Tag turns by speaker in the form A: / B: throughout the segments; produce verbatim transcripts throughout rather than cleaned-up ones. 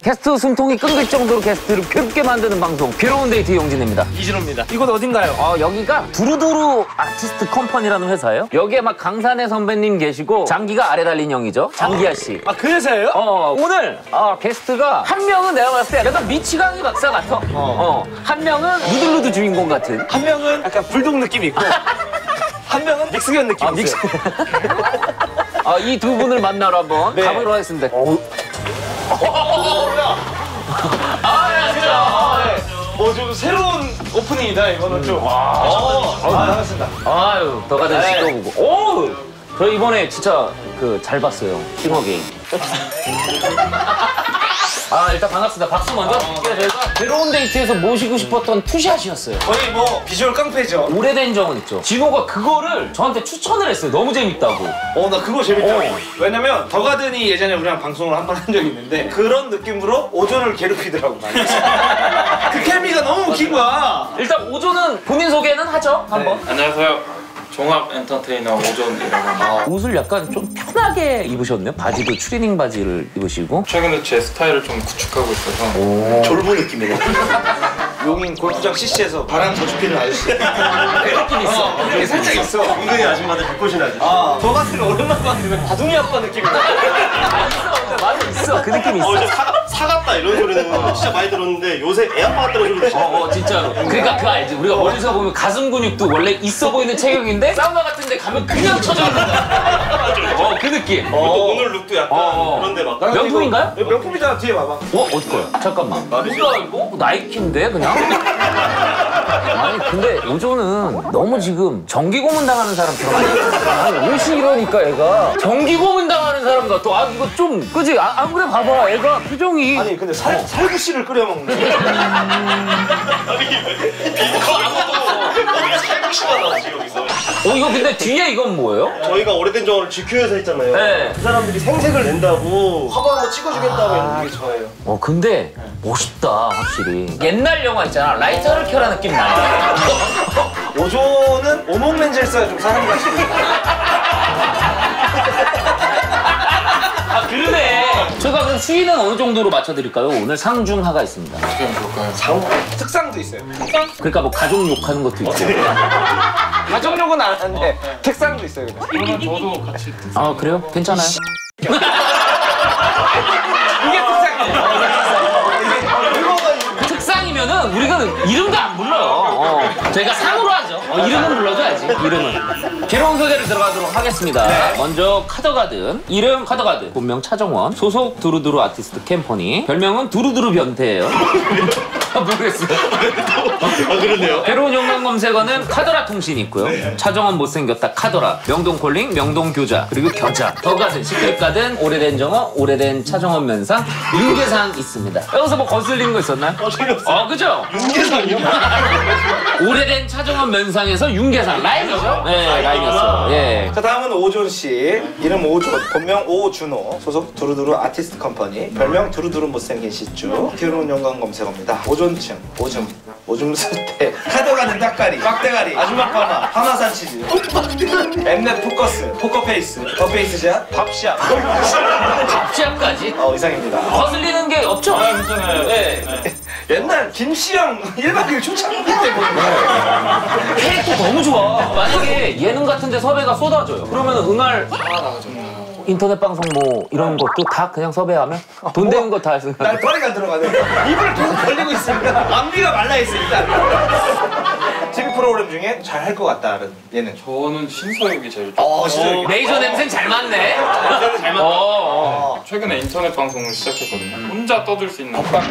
A: 게스트 숨통이 끊길 정도로 게스트를 괴롭게 만드는 방송 괴로운 데이트 용진입니다.
B: 이진호입니다. 이곳 어딘가요?
A: 어, 여기가 두루두루 아티스트 컴퍼니라는 회사예요. 여기에 막 강산의 선배님 계시고 장기가 아래 달린 형이죠. 장기하 씨.
B: 아, 그 회사예요?
A: 어, 오늘 어, 게스트가 한 명은 내가 봤을 때 약간 미치광이 박사 같아. 어. 어. 한 명은 누들누드 주인공 같은.
B: 한 명은 약간 불독 느낌이 있고 한 명은 믹스견 느낌이
A: 아,
B: 있어요.
A: 아, 이 두 분을 만나러 한번
B: 네.
A: 가보도록 하겠습니다.
B: 어,
A: 아, 안녕하세요.
B: 뭐 좀 새로운 오프닝이다 이거는 좀. 와,
A: 어,
B: 아, 반갑습니다.
A: 아유, 더 가든
B: 네.
A: 시도 보고. 오! 저 이번에 진짜 그 잘 봤어요. 싱어 게임. 아, 일단 반갑습니다. 박수 먼저 드릴게요. 저희가 괴로운 데이트에서 모시고 싶었던 투샷이었어요.
B: 거의 뭐 비주얼 깡패죠.
A: 오래된 적은 있죠. 진호가 그거를 저한테 추천을 했어요. 너무 재밌다고.
B: 어, 나 그거 재밌다.
A: 어.
B: 왜냐면 더가든이 예전에 우리랑 방송을 한 번 한 적이 있는데 그런 느낌으로 오존을 괴롭히더라고. 그 케미가 너무 웃긴 거야.
A: 일단 오조는 본인 소개는 하죠. 한번.
C: 네, 안녕하세요. 종합 엔터테이너 오존이라고 합니다.
A: 옷을 약간 좀 편하게 입으셨네요. 바지도 추리닝 바지를 입으시고.
C: 최근에 제 스타일을 좀 구축하고 있어서
B: 졸부 느낌이네. 용인 골프장 씨씨에서 바람 저주피는 아저씨.
A: 느낌 있어.
B: 그게 살짝 있어.
D: 은근히 아줌마들 바꾸신 아저씨.
B: 아, 저 같은 오랜만에 봤는데 다둥이 아빠 느낌이 나.
A: 맞아, 있어. 그 느낌 있어.
D: 어, 저 사, 사갔다 이런 소리는 진짜 많이 들었는데 요새 애 아빠 같다는 소리 진짜.
A: 어, 어, 진짜로. 그러니까 그거 알지? 우리가 멀리서 보면 가슴 근육도 원래 있어 보이는 체격인데 사우나 같은 데 가면 그냥 쳐져 있는 거야. 어, 그 느낌.
D: 또 오늘 룩도 약간
A: 어.
D: 그런데 막.
A: 명품인가요?
B: 이거 명품이잖아. 뒤에 봐봐.
A: 어? 어디 거야? 잠깐만. 뭐야 이거? 나이키인데 그냥? 아니 근데 오조는 너무 지금 전기 고문 당하는 사람처럼 아니 옷이 이러니까 애가 전기 고문 당하는 사람 같아. 아 이거 좀 그지? 아, 안 그래 봐봐 애가 표정이
B: 아니 근데 살, 살구씨를 끓여 먹는
D: 살구시가 나왔지 여기서.
A: 어 이거 근데 뒤에 이건 뭐예요?
D: 저희가 오래된 정을 지큐에서 했잖아요.
A: 네.
D: 그 사람들이 생색을 낸다고 화보 한번 찍어주겠다고 했는데
B: 게 저예요.
A: 어 근데 멋있다 확실히. 옛날 영화 있잖아 라이터를 켜라 느낌 나네.
B: 오조는 오목 렌즈를 써야 좀 사람이 같이
A: 아 그러네. 저희가 그럼 수위는 어느 정도로 맞춰드릴까요? 오늘 상중하가 있습니다.
C: 어떻게 하면 좋을까요?
B: 특상도 있어요.
A: 그러니까 뭐 가족 욕하는 것도 있고.
B: 가정욕은 안 하는데 특상도 있어요. 근데.
C: 그러면 저도 같이
A: 아 그래요? 괜찮아요?
B: 이게 특상이에요.
A: 특상이면은 우리가 이름도 안 불러요. 어. 저희가 상으로 하죠. 어, 이름은 불러줘야지. 이름은. 괴로운 소개를 들어가도록 하겠습니다.
B: 네.
A: 먼저 카더가든. 이름 카더가든. 본명 차정원. 소속 두루두루 아티스트 캠퍼니. 별명은 두루두루 변태예요. 아, 모르겠어요.
D: 아 그러네요.
A: 괴로운 욕망 검색어는 카더라 통신이 있고요. 차정원 못생겼다 카더라. 명동 콜링, 명동 교자, 그리고 겨자. 더가든, 시끌가든, 오래된 정어, 오래된 차정원 면상, 윤계상 있습니다. 여기서 뭐 거슬리는 거 있었나요?
D: 어 재미없어.
A: 어, 그죠?
D: 윤계상이요?
A: 오래된 차정원 면상에서 윤계상 라임이죠? 네, 라임이었어요. 예.
B: 자 다음은 오존 씨. 이름 오존, 본명 오준호. 소속 두루두루 아티스트 컴퍼니. 별명 두루두루 못생긴 시쭈. 괴로운 영광 검색어입니다. 오존층, 오줌, 오줌 수태, 카더가든 닭가리, 빡대가리, 아줌마 파마, 하나산 치즈, 엠넷 포커스, 포커페이스, 더페이스샷, 밥샷.
A: 합시합까지
B: 어 이상입니다.
A: 거슬리는 게 없죠?
C: 아, 괜찮아요.
A: 네.
B: 옛날 김씨랑 일박 이일 초창기 때 보는 거.
A: 캐릭터 너무 좋아. 만약에 예능 같은데 섭외가 쏟아져요. 그러면 응할
C: 아, 나가죠.
A: 인터넷 방송 뭐 이런 것도 다 그냥 섭외하면 돈 되는 거 다 해서
B: 날 털이가 들어가네. 입을 계속 벌리고 있으니까 앞니가 말라있어 일단. 티비 프로그램 중에 잘 할 것 같다는 예능.
C: 저는 신서유기 제일 좋아요.
B: 어 진짜.
A: 레이저 냄새는 잘 맞네.
C: 잘 맞다.
A: 어, 어.
C: 최근에 인터넷 방송을 시작했거든요. 혼자 떠들 수 있는
B: 어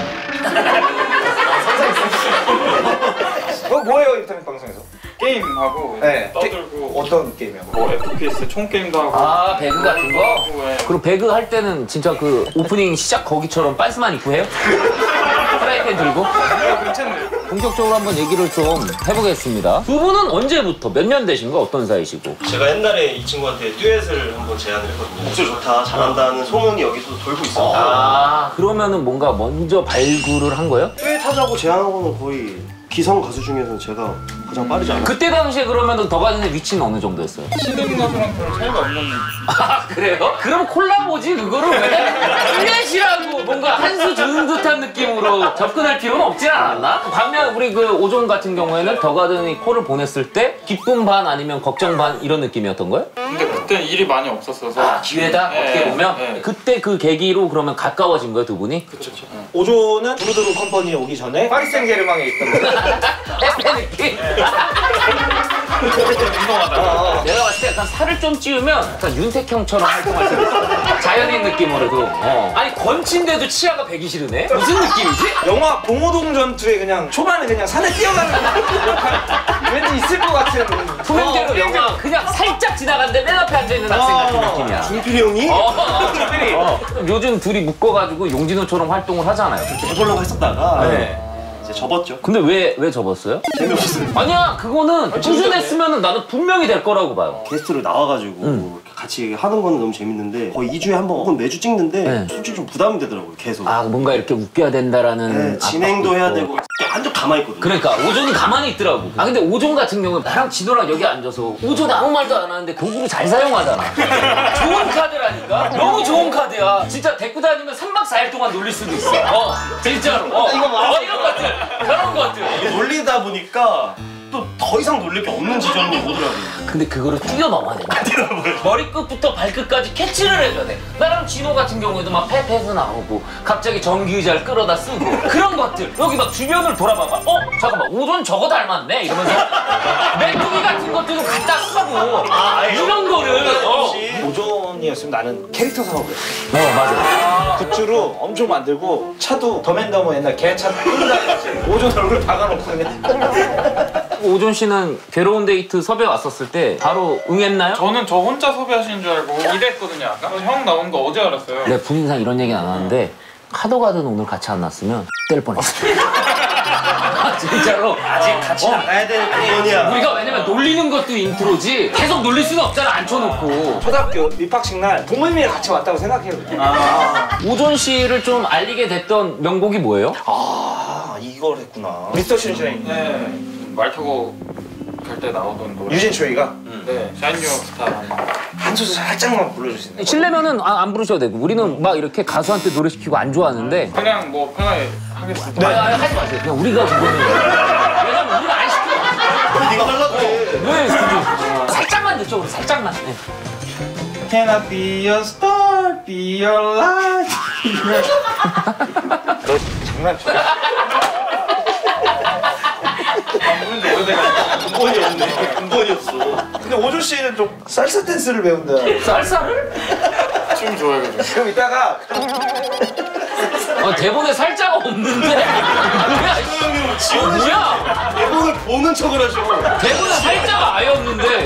B: 뭐예요 인터넷 방송에서?
C: 게임하고
B: 네.
C: 떠들고
B: 어떤 게임이요?
C: 뭐 에프피에스 총 게임도 하고
A: 아 배그 같은 거?
C: 하고, 예.
A: 그럼 배그 할 때는 진짜 그 오프닝 시작 거기처럼 빤스만 입고 해요? 프라이팬 들고?
C: 괜찮네요.
A: 본격적으로 한번 얘기를 좀 해보겠습니다. 두 분은 언제부터 몇 년 되신 거 어떤 사이시고?
D: 제가 옛날에 이 친구한테 듀엣을 한번 제안을 했거든요. 목소리 좋다, 잘한다는 소문이 여기서 돌고 있어요.
A: 아 그러면은 뭔가 먼저 발굴을 한 거예요?
D: 듀엣 하자고 제안한 거는 거의 기성 가수 중에서는 제가 한 가장 빠르지 않아?
A: 그때 당시에 그러면 더가든의 위치는 어느 정도였어요?
C: 시드니 가수랑 별 차이가 없는.
A: 아 그래요? 그럼 콜라보지 그거를 왜 플랫이라고 뭔가 한 수 주는 듯한 느낌으로 접근할 필요는 없지 않았나? 반면 우리 그 오존 같은 경우에는 더가든이 콜을 보냈을 때 기쁨 반 아니면 걱정 반 이런 느낌이었던 거예요?
C: 근데 그때 일이 많이 없었어서.
A: 아 기회다?
C: 네,
A: 어떻게 보면
C: 네.
A: 그때 그 계기로 그러면 가까워진 거예요 두 분이?
C: 그쵸. 네.
B: 오존은 두루두루 컴퍼니에 오기 전에 파리 생제르맹에 있던 거예요.
A: 에페 느낌?
C: 운동하다가.
A: 내가 봤을 때 약간 살을 좀 찌우면 약간 윤택형처럼 활동할 수 있어. 자연인 느낌으로도. 어. 아니 건치인데도 치아가 배기 싫으네? 무슨 느낌이지?
B: 영화 봉오동 전투에 그냥 초반에 그냥 산에 뛰어가는 역할 왠지 있을 것 같은.
A: 투명대로
B: 어,
A: 영화 그냥 살짝 지나갔는데 맨 앞에 앉아있는 학생 같은
B: 어.
A: 느낌이야.
D: 중필이 형이
A: 어, 어, 중필이. 어. 요즘 둘이 묶어가지고 용진호처럼 활동을 하잖아요.
D: 해보려고 했었다가
A: 네.
D: 이제 접었죠.
A: 근데 왜, 왜 접었어요?
D: 재미없었어요.
A: 아니야, 그거는 꾸준했으면 나는 분명히 될 거라고 봐요.
D: 게스트로 나와가지고
A: 응.
D: 이렇게 같이 하는 거는 너무 재밌는데 거의 이 주에 한 번 혹은 매주 찍는데
A: 네.
D: 솔직히 좀 부담이 되더라고요. 계속.
A: 아, 뭔가 이렇게 웃겨야 된다라는.
D: 네, 진행도
A: 압박도
D: 해야
A: 있고.
D: 되고 완전 가만히 있거든요.
A: 그러니까 오존이 가만히 있더라고. 아 근데 오존 같은 경우는 나랑 진호랑 여기 앉아서 오존 아무 말도 안 하는데 도구를 잘 사용하잖아. 좋은 카드라니까. 너무 좋은 카드야. 진짜 데리고 다니면 삼 박 사 일 동안 놀릴 수도 있어. 어 진짜로. 어,
B: 이거 봐.
A: 어, 이런 것들 그런 것들.
D: 이게 놀리다 보니까 또 더 이상 놀릴 게 없는 지점이 오더라고요.
A: 근데 그거를 뛰어넘어야 돼. 머리끝부터 발끝까지 캐치를 해줘야 돼. 나랑 진호 같은 경우에도 막 페페에서 나오고 갑자기 전기 의자를 끌어다 쓰고 그런 것들. 여기 막 주변을 돌아봐봐. 어? 잠깐만 오존 저거 닮았네? 이러면서 메뚜기 같은 것들도 갖다 쓰고 아, 이런 거를 어.
B: 오존이었으면 나는 캐릭터 사업을 했어.
A: 어 맞아.
B: 굿즈로 엄청 만들고 차도 더맨더머 옛날 개차 끌고 다녔지. 오존 얼굴 박아놓고 그냥.
A: 오존 씨는 괴로운 데이트 섭외 왔었을 때 바로 응했나요?
C: 저는 저 혼자 섭외하시는 줄 알고 이랬거든요 아까. 그래서 형 나온 거 어제 알았어요.
A: 내 분인상 이런 얘기는 안 하는데 카더가든 오늘 같이 안 났으면 뗄 뻔했어. 진짜로.
D: 아직 같이 나가야 되는 부분이야.
A: 우리가 왜냐면 놀리는 것도 인트로지 계속 놀릴 수는 없잖아 앉혀놓고.
B: 초등학교 입학식 날 부모님이 같이 왔다고 생각해요.
A: 아. 오존 씨를 좀 알리게 됐던 명곡이 뭐예요?
B: 아 이걸 했구나. 미스터 슈샤인.
C: 네. 말 타고 갈 때 나오던 노래.
B: 유진 초이가
C: 네. 샤인 뉴 스타.
B: 한 소절 살짝만 불러줄 수 있나요?
A: 실례면은 아, 안 부르셔도 되고 우리는 막 이렇게 가수한테 노래 시키고 안 좋아하는데.
C: 그냥 뭐 편하게 하겠습니다.
A: 아니, 아니 하지 마세요. 그냥 우리가 그거는 왜냐면 우리가 안 시켜.
D: 네가 하려고 해.
A: 왜 굳이 살짝만 듣죠 우리 살짝만. 네.
C: Can I be your star, be your light?
B: 너 장난쳐.
C: 안 부른지 오래돼가지고.
D: 근본이 없네. 근본이 없어.
B: 근데 오존 씨는 좀 살사 댄스를 배운다.
A: 쌀쌀을?
C: 춤 좋아해가지고.
B: 그럼 이따가
A: 어, 대본에 살짝 없는데 뭐야?
D: 형님
A: 어, 뭐야?
D: 대본을 보는 척을 하셔.
A: 대본에 살짝 아예 없는데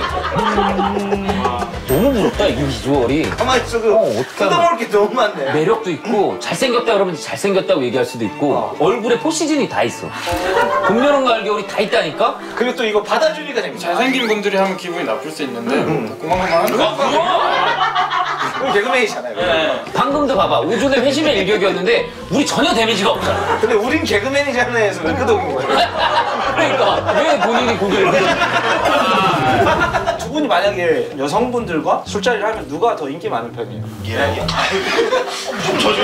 A: 너무 부럽다 이 비주얼이.
B: 가만히 있어. 그
A: 어, 어떡하나.
B: 뜯어먹을 게 너무 많네.
A: 매력도 있고 잘생겼다 그러면 잘생겼다고 얘기할 수도 있고 얼굴에 포시즌이 다 있어. 봄, 여름, 가을, 겨울이 다 있다니까?
B: 그리고 또 이거 받아주니까 재밌어.
C: 잘생긴 분들이 하면 기분이 나쁠 수 있는데 고만고만한 거.
B: 그럼 개그맨이잖아요.
C: 네.
A: 방금도 봐봐 오존의 회심의 일격이었는데 우리 전혀 데미지가 없잖아.
B: 근데 우린 개그맨이잖아요 해서 왜 끄덕인 거야?
A: 그러니까 왜 본인이 고개를 끄덕.
B: 두 분이 만약에 여성분들과 술자리를 하면 누가 더 인기 많은 편이에요?
D: 예. 좀 저죠.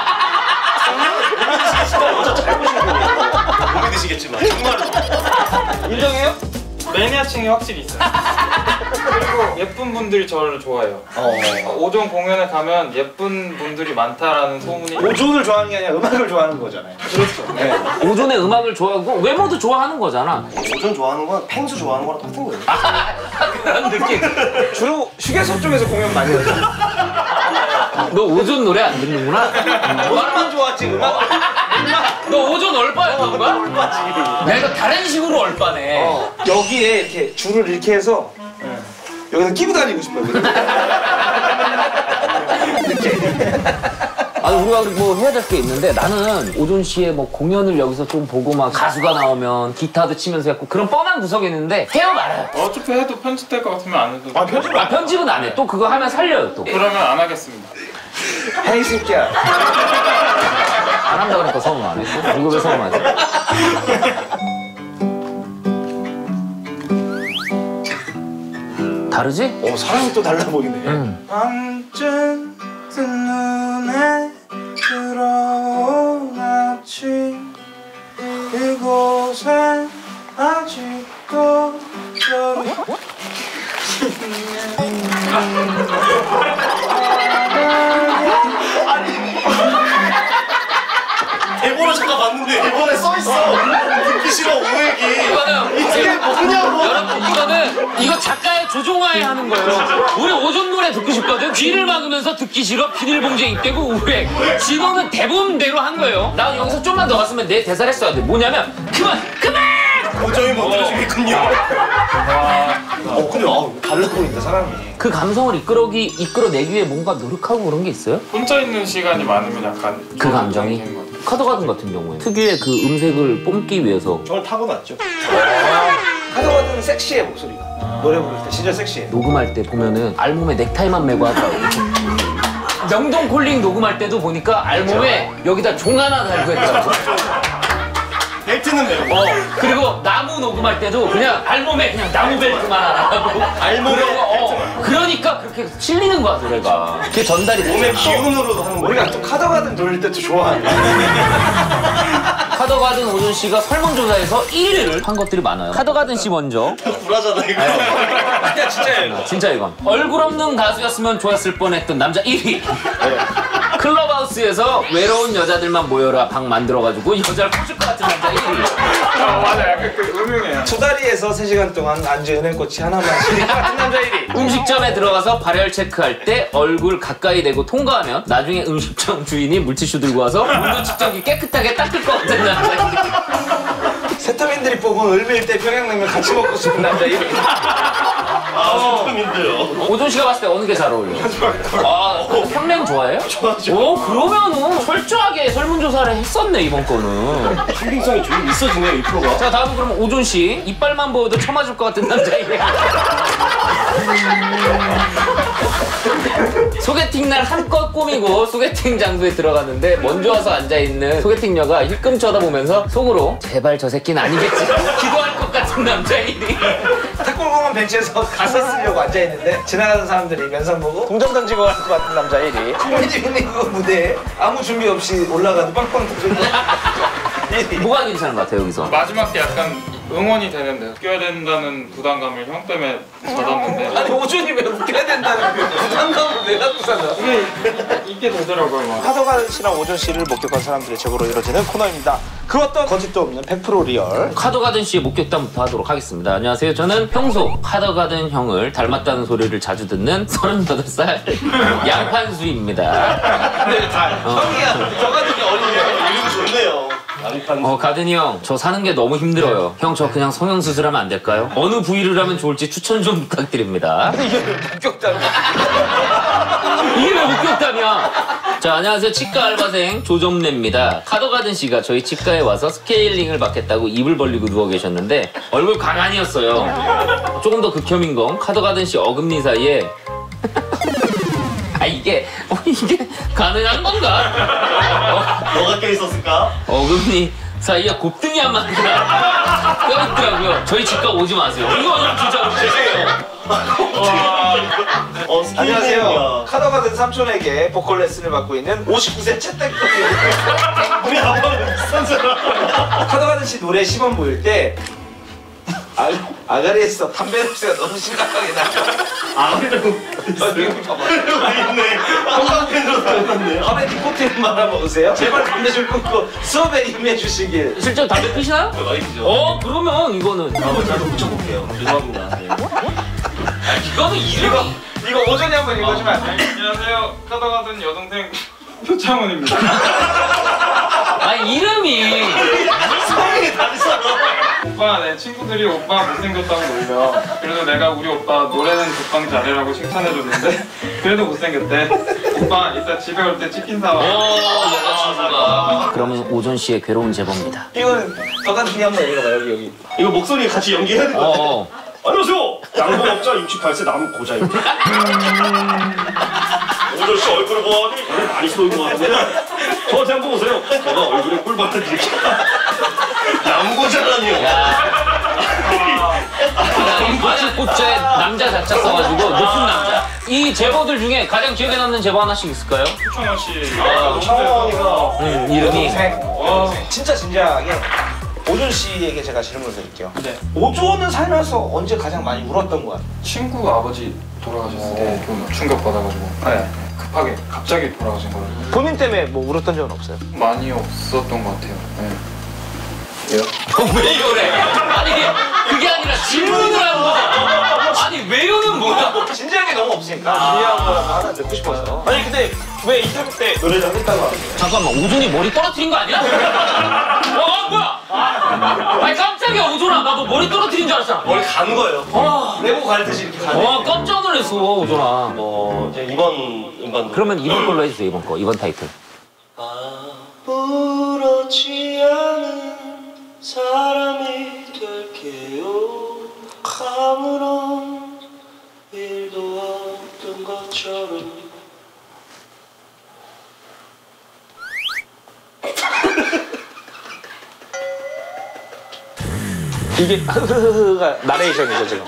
D: 몸이 드시겠지만 정말로.
B: 인정해요?
C: 매니아층이 확실히 있어요. 그리고 예쁜 분들이 저를 좋아해요. 어, 오존 공연에 가면 예쁜 분들이 많다라는 소문이.
B: 오존을 좋아하는 게 아니라 음악을 좋아하는 거잖아요. 그렇죠. 네.
A: 오존의 음악을 좋아하고 외모도 좋아하는 거잖아.
D: 오전 좋아하는 건 펭수 좋아하는 거랑 똑같은 거예요.
A: 그런 느낌.
B: 주로 휴게소 쪽에서 공연 많이 하죠.
A: 너 오존 노래 안 듣는구나?
B: 음악만 좋아하지 음악.
A: 너 오존 얼빠였던 거야?
B: 얼빠지.
A: 내가 다른 식으로 얼빠네.
B: 어, 여기에 이렇게 줄을 이렇게 해서 여기서 끼고 다니고 싶어요.
A: 아니 우리가 뭐 해야 될 게 있는데 나는 오존 씨의 뭐 공연을 여기서 좀 보고 막 가수가 나오면 기타도 치면서 했고 그런 뻔한 구석이 있는데 헤어 말아요.
C: 어차피 해도 편집될 것 같으면 안 해도.
B: 아 편집
A: 아 편집은 안 해. 또 그거 하면 살려요 또.
C: 그러면 안 하겠습니다.
B: 헤이 새끼야.
A: 안 한다 그러니까 서운 안 했어? 이거 왜 서운하지? 다르지?
B: 어 사람이 또 달라 보이네.
A: 응.
B: 밤쯤 뜬 눈에 들어온 아침 이곳에 아직도 별이
D: 대본을 잠깐 봤는데 대본에 써있어. 듣기 싫어 우액이.
A: 이거는
D: 이게 뭐냐고.
A: 여러분 이거는 이거 작가의 조종하에 하는 거예요. 우리 오존 노래 듣고 싶거든. 귀를 막으면서 듣기 싫어. 비닐봉지에 입대고 우회. 진호는 대본대로 한 거예요. 나 여기서 좀만 더 갔으면 내 대사를 했어야 돼. 뭐냐면 그만 그만.
D: 도저히 못 들으시겠군요.
B: 어 근데 아, 달라 보인다 사람이.
A: 그 감성을 이끌어기 이끌어내기 위해 뭔가 노력하고 그런 게 있어요?
C: 혼자 있는 시간이 많으면 약간
A: 그 감정이 카더가든 같은 경우에 특유의 그 음색을 뽐기 위해서
D: 저는 타고났죠.
B: 카더가든은 섹시해 목소리가. 노래 부를 때 진짜 섹시해.
A: 녹음할 때 보면은 알몸에 넥타이만 메고 하더라고. 명동 콜링 녹음할 때도 보니까 알몸에 여기다 종 하나 달고 했더라고.
D: 벨트는 매고.
A: 어, 그리고 나무 녹음할 때도 그냥 알몸에 그냥 나무 벨트만 하나 하고.
D: 알몸에
A: 어, 그러니까 그렇게 실리는 거야, 노래가. 그게 전달이
D: 몸의
A: 돼.
D: 기운으로도 하는 거예요.
B: 우리가 또 카더가든 돌릴 때 또 좋아하네.
A: 카더가든 오준 씨가 설문조사에서 일 위를 한 것들이 많아요. 카더가든 씨 먼저.
D: 불하잖아 이거.
B: 아니야 진짜예요.
A: 진짜 이건. 얼굴 없는 가수였으면 좋았을 뻔했던 남자 일 위. 클럽하우스에서 외로운 여자들만 모여라 방 만들어가지고 여자를 꼬실 것 같은 남자 일 위.
C: 아 맞아 약간 그 음흉해요.
B: 수다리에서 세 시간 동안 안주 은행꽃이 하나만 실릴 것 같은 남자 일 위.
A: 음식점에 들어가서 발열 체크할 때 얼굴 가까이 대고 통과하면 나중에 음식점 주인이 물티슈 들고 와서 물로 측정기 깨끗하게 닦을 것 같은 남자 일 위.
B: 세터민들이 뽑은 을밀 때 평양냉면 같이 먹고 싶은 남자 일 위.
D: 아 슬픔인데요.
A: 오준 씨가 봤을 때 어느 게 잘 어울려? 아, 평냉 좋아해요?
D: 좋아하죠.
A: 오, 그러면은 철저하게 설문조사를 했었네, 이번 거는.
D: 신빙성이 좀 있어지네요 이 프로가.
A: 자, 다음은 그러면 오준 씨. 이빨만 보여도 쳐맞을 것 같은 남자이에요. 소개팅 날 한껏 꾸미고 소개팅 장소에 들어갔는데 먼저 와서 앉아있는 소개팅녀가 힐끔 쳐다보면서 속으로 제발 저 새끼는 아니겠지 기도할 것 같은 남자 일 위.
B: 탁골공원 벤치에서 가사 쓰려고 앉아있는데 지나가는 사람들이 면상 보고 동전 던지고 갈 것 같은 남자 일 위. 홍민이 그 무대에 아무 준비 없이 올라가도 빵빵 터지고 일 위.
A: 뭐가 괜찮은 것 같아요, 여기서?
C: 마지막 때 약간 응원이 되는데 웃겨야 된다는 부담감을 형 때문에 받았는데
B: 아니 오준이 왜 웃겨야 된다는 그 부담감을 왜 갖고 사냐.
C: 이게 이게 되더라고요 막.
B: 카더가든 씨랑 오준 씨를 목격한 사람들의 제보로 이루어지는 코너입니다. 그 어떤 거짓도 없는 백 퍼센트 리얼.
A: 카더가든 씨의 목격담부터 하도록 하겠습니다. 안녕하세요. 저는 평소 카더가든 형을 닮았다는 소리를 자주 듣는 서른여덟 살 양판수입니다.
B: 네, 다 형이야. 저가든이 어린이야.
D: 이름 좋네요.
A: 어, 가든이 형, 저 사는 게 너무 힘들어요. 형, 저 그냥 성형수술하면 안 될까요? 어느 부위를 하면 좋을지 추천 좀 부탁드립니다.
B: 이게 목격담이야.
A: 이게 왜 목격담이야? 자, 안녕하세요. 치과 알바생 조점래입니다. 카더가든 씨가 저희 치과에 와서 스케일링을 받겠다고 입을 벌리고 누워 계셨는데 얼굴 가관이었어요. 조금 더 극혐인 건 카더가든 씨 어금니 사이에 아 이게 어, 이게 가능한 건가?
D: 너가 껴 있었을까?
A: 어, 어금니 사이에 곱등이 한 마리가 껴있더라고요. 저희 치과 오지 마세요. 이거 진짜 죄송해요.
D: 어,
B: 안녕하세요. 카더가든 삼촌에게 보컬 레슨을 받고 있는 오십구 세 채택형입니다.
D: 우리 아빠는 비싼 사람.
B: 카더가든 씨 노래 시범 보일 때 아, 아가리에서 담배 냄새가 너무 심각하게 나요.
D: 아무래도
B: 여기 봐봐.
D: 있네. 건강팬으로 살았네.
B: 밤에 니코틴 말아먹으세요? 제발 담배 좀 끊고 수업에 임해 주시길.
A: 실제로 담배 피시나요?
D: 많이 피죠.
A: 어, 그러면 이거는
D: 한번 저도 붙여볼게요. 죄송합니다. 네.
A: 이거는 이름이
B: 이거 오전에 한번 읽어주면 안 돼?
C: 안녕하세요. 카더가든 여동생 표창훈입니다.
A: 아 이름이
D: 성이 다르잖아.
C: 오빠 내 친구들이 오빠 못생겼다고 놀려. 그래서 내가 우리 오빠 노래는 독방 잘해라고 칭찬해줬는데 그래도 못생겼대. 오빠 이따 집에 올 때 치킨 사와.
A: 어, 여자친구가. 그러면 오전 씨의 괴로운 제보입니다.
B: 이거는 더가든이 한번 읽어봐 여기 여기.
D: 이거 목소리 같이 연기해야 될 것 같아.
A: 어,
D: 안녕하세요. 양봉업자 육십팔 세 남은 고자입니다. 오전 씨 얼굴을 보아하니 오늘 많이 쏘인 것 같은데 저한테 한번 오세요. 제가 얼굴에 꿀밤을 드릴게요. 남고자라니요.
A: 야. 아주 꽃에 남자 자자 써가지고 높은 남자. 이 제보들 중에 가장 기억에 남는 제보 하나씩 있을까요?
C: 추청원 씨.
B: 아, 청원이가
A: 음, 이름이.
B: 와. 진짜 진지하게 오존 씨에게 제가 질문을 드릴게요.
C: 네.
B: 오존은 살면서 언제 가장 많이 울었던 거야?
C: 친구 아버지 돌아가셨을 때 좀 충격받아가지고
B: 네.
C: 급하게 갑자기 돌아가신 거를
B: 본인 때문에 뭐 울었던 적은 없어요?
C: 많이 없었던 것 같아요. 네.
A: 왜 이러래? 아니 그게 아니라 질문을 하는 거잖아. 아니 왜 이러는 뭐야?
B: 진지한 게 너무 없으니까 중요한 거라고 하나 듣고 싶어서. 아니 근데 왜 인터뷰 때 노래를 하겠다고 하는데?
A: 잠깐만 오존이 머리 떨어뜨린 거 아니야? 어 뭐야? 아니 깜짝이야 오존아 나 너 머리 떨어뜨린 줄 알았잖아.
D: 머리 간 거예요.
A: 아,
B: 레고 갈듯이 이렇게 가네.
A: 어 깜짝 놀랐어 오존아.
D: 어, 이제 이번 음반
A: 그러면 이번 걸로 해주세요 이번 거 이번 타이틀.
D: 아무렇지 않은 사람이 될게요. 아무런 일도 없던 것처럼.
B: 이게 흐흐흐가 나레이션이죠 지금.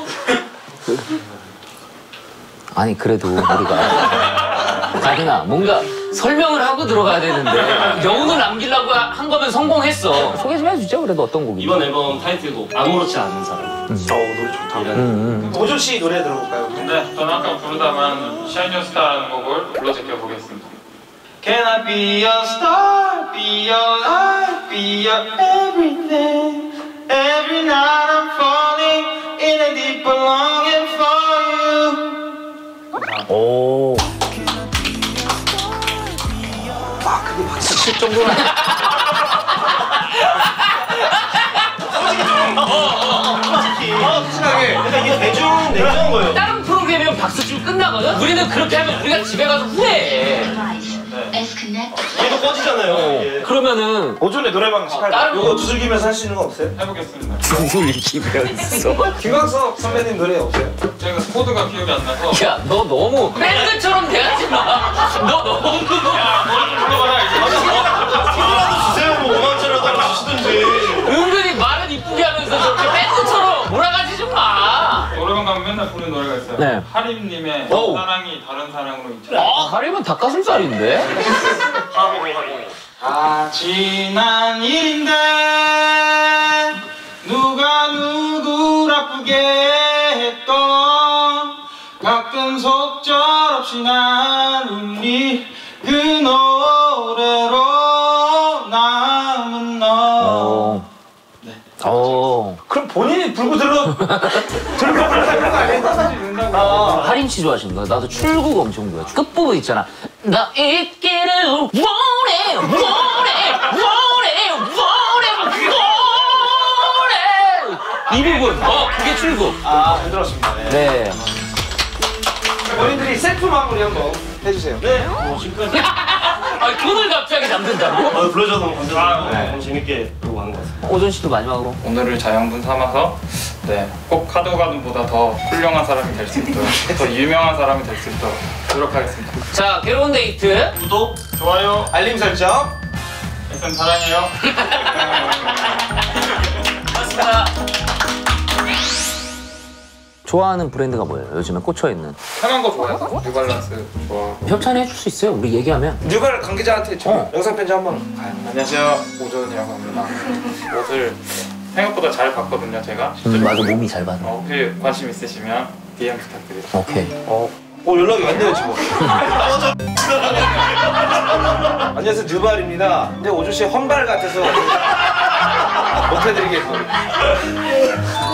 A: 아니 그래도 우리가 가든아 뭔가 설명을 하고 들어가야 되는데 여운을 남기려고 한 거면 성공했어. 소개 좀 해주죠 그래도 어떤 곡인지.
D: 이번 앨범 타이틀곡 아무렇지 않은 사람.
B: 어 노래 좋다.
A: 음, 음.
B: 오존 씨 노래 들어볼까요?
C: 네, 저는 아까 부르다만 Shine Your Star라는 곡을 불러 제껴보겠습니다. Can I be your star, be your light, be your everything? Every night I'm falling in a deeper longing for you.
A: 오.
B: 아 그게 박수 칠 정도는.
D: 아, 솔직하게. 그러니까 이게 대중, 내주한 거예요.
A: 다른 프로그램이면 박수치고 끝나거든? 우리는 그렇게 하면 우리가 집에 가서 후회해.
D: 얘도 꺼지잖아요. 이게.
A: 그러면은
B: 오존의 노래방 십팔 번.
A: 다른
B: 이거 두들기면서 할 수 있는 거 없어요?
C: 해보겠습니다.
A: 두들기면서.
B: 김광석 선배님 노래 없어요?
C: 제가 코드가 기억이 안 나서.
A: 야, 너 너무 밴드처럼 대하지 마. 너 너무.
C: 야, 머리 좀 불러봐라 이제.
D: 티라도 주세요. 뭐 오만 원짜리라도 하나 주시든지.
A: 은근히 말은 이쁘게 하면서 저렇게 밴드처럼 몰아가지 좀 마.
C: 노래방 가면 맨날 부르는 노래가 있어요.
A: 네.
C: 하림님의
A: 어우.
C: 사랑이 다른 사랑으로 잊혀.
A: 아, 하림은 닭가슴살인데?
D: 하고 하고.
C: 아 지난 일인데 누가 누굴 아프게 했던 가끔 속절없이 난 울리 그 노래로 남은 너.
A: 어. 네. 어.
B: 그럼 본인이 불고 들어 들고 부르는 거 아니에요? 아,
A: 하림 씨 좋아하시는 거야? 나도 출국 엄청 좋아해. 끝부분 있잖아. 나 있기를 원해, 원해, 원해, 원해, 원해. 이 부분. 어, 그게 출국.
B: 아, 잘 들었습니다. 네.
A: 네.
B: 본인들이 셀프 마무리 한번 해주세요.
D: 네. 뭐 지금까지.
A: 아, 그걸 갑자기 잠든다고?
D: 어, 불러줘서 너무 감사합니다.
C: 아, 네.
D: 너무 재밌게 보고 하는 것 같습니다.
A: 오존 씨도 마지막으로.
C: 오늘을 자양분 삼아서 네, 꼭 카도가든보다 더 훌륭한 사람이 될 수 있도록 더 유명한 사람이 될 수 있도록 노력하겠습니다.
A: 자, 괴로운 데이트.
D: 구독,
C: 좋아요.
B: 알림 설정.
C: 에스엠 사랑해요.
A: 고맙습니다. 좋아하는 브랜드가 뭐예요? 요즘에 꽂혀있는.
C: 편한 거 좋아해서 뉴발란스 좋아하고.
A: 협찬해 줄 수 있어요? 우리 얘기하면.
B: 뉴발 관계자한테 좀
A: 어.
B: 영상 편지 한번.
C: 안녕하세요, 오전이라고 합니다. 옷을 생각보다 잘 봤거든요, 제가.
A: 음, 맞아, 몸이 잘 받아.
C: 어, 혹시 관심 있으시면 디엠 부탁드립니다.
A: 오케이.
B: 어, 어 연락이 왔네요 지금. 안녕하세요 뉴발입니다. 근데 오조 씨 헌발 같아서 못 해드리겠고.